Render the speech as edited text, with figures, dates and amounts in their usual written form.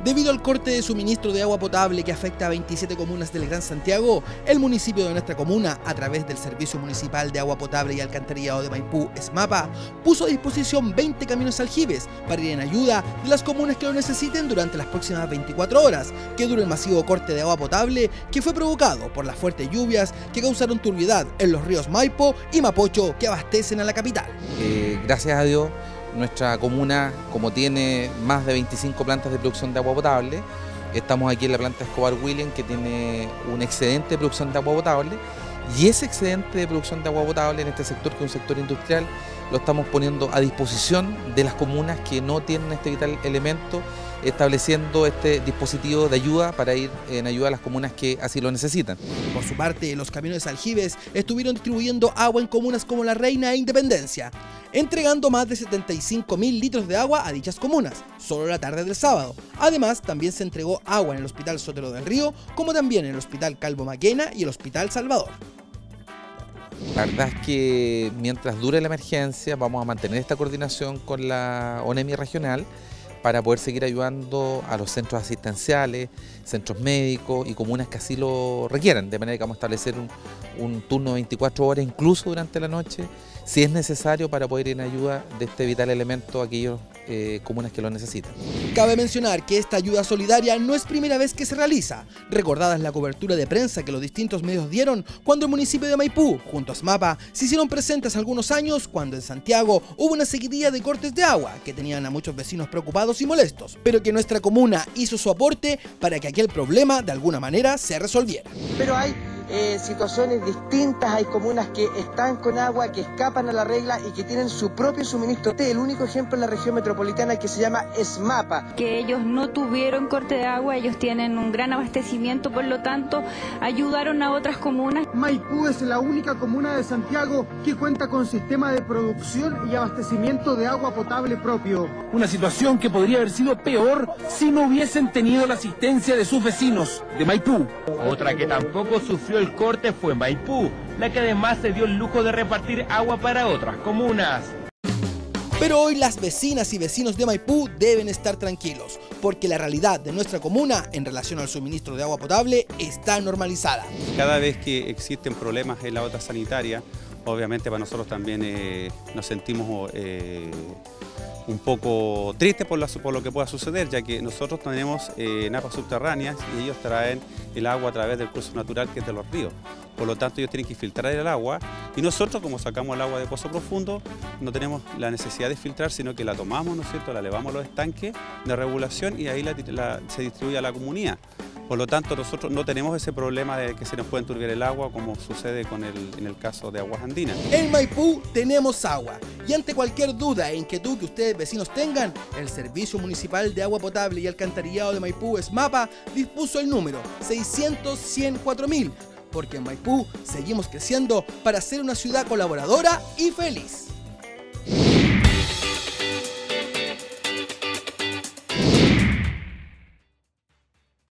Debido al corte de suministro de agua potable que afecta a 27 comunas del Gran Santiago, el municipio de nuestra comuna, a través del Servicio Municipal de Agua Potable y Alcantarillado de Maipú, SMAPA, puso a disposición 20 camiones aljibes para ir en ayuda de las comunas que lo necesiten durante las próximas 24 horas, que dure el masivo corte de agua potable que fue provocado por las fuertes lluvias que causaron turbiedad en los ríos Maipo y Mapocho que abastecen a la capital. Gracias a Dios, nuestra comuna, como tiene más de 25 plantas de producción de agua potable, estamos aquí en la planta Escobar William, que tiene un excedente de producción de agua potable, y ese excedente de producción de agua potable en este sector, que es un sector industrial, lo estamos poniendo a disposición de las comunas que no tienen este vital elemento, estableciendo este dispositivo de ayuda para ir en ayuda a las comunas que así lo necesitan. Por su parte, los camiones aljibes estuvieron distribuyendo agua en comunas como La Reina e Independencia, entregando más de 75.000 litros de agua a dichas comunas, solo la tarde del sábado. Además, también se entregó agua en el Hospital Sotero del Río, como también en el Hospital Calvo Maquena y el Hospital Salvador. La verdad es que mientras dure la emergencia vamos a mantener esta coordinación con la ONEMI regional para poder seguir ayudando a los centros asistenciales, centros médicos y comunas que así lo requieran, de manera que vamos a establecer un turno de 24 horas incluso durante la noche, si es necesario, para poder ir en ayuda de este vital elemento a aquellos comunas que lo necesitan. Cabe mencionar que esta ayuda solidaria no es primera vez que se realiza. Recordada es la cobertura de prensa que los distintos medios dieron cuando el municipio de Maipú, junto a SMAPA, se hicieron presentes algunos años cuando en Santiago hubo una seguidilla de cortes de agua que tenían a muchos vecinos preocupados y molestos, pero que nuestra comuna hizo su aporte para que aquel problema de alguna manera se resolviera. Pero hay situaciones distintas, hay comunas que están con agua, que escapan a la regla y que tienen su propio suministro. Este es el único ejemplo en la región metropolitana que se llama SMAPA. Que ellos no tuvieron corte de agua, ellos tienen un gran abastecimiento, por lo tanto ayudaron a otras comunas. Maipú es la única comuna de Santiago que cuenta con sistema de producción y abastecimiento de agua potable propio. Una situación que podría haber sido peor si no hubiesen tenido la asistencia de sus vecinos de Maipú. Otra que tampoco sufrió el corte fue Maipú, la que además se dio el lujo de repartir agua para otras comunas. Pero hoy las vecinas y vecinos de Maipú deben estar tranquilos, porque la realidad de nuestra comuna en relación al suministro de agua potable está normalizada. Cada vez que existen problemas en la OTA sanitaria, obviamente para nosotros también nos sentimos un poco tristes por lo que pueda suceder, ya que nosotros tenemos napas subterráneas y ellos traen el agua a través del curso natural que es de los ríos. Por lo tanto, ellos tienen que filtrar el agua y nosotros, como sacamos el agua de pozo profundo, no tenemos la necesidad de filtrar, sino que la tomamos, ¿no es cierto?, la elevamos a los estanques de regulación y ahí se distribuye a la comunidad. Por lo tanto, nosotros no tenemos ese problema de que se nos puede enturbiar el agua como sucede en el caso de Aguas Andinas. En Maipú tenemos agua y ante cualquier duda e inquietud que ustedes vecinos tengan, el Servicio Municipal de Agua Potable y Alcantarillado de Maipú, SMAPA, dispuso el número 600-100-4000, porque en Maipú seguimos creciendo para ser una ciudad colaboradora y feliz.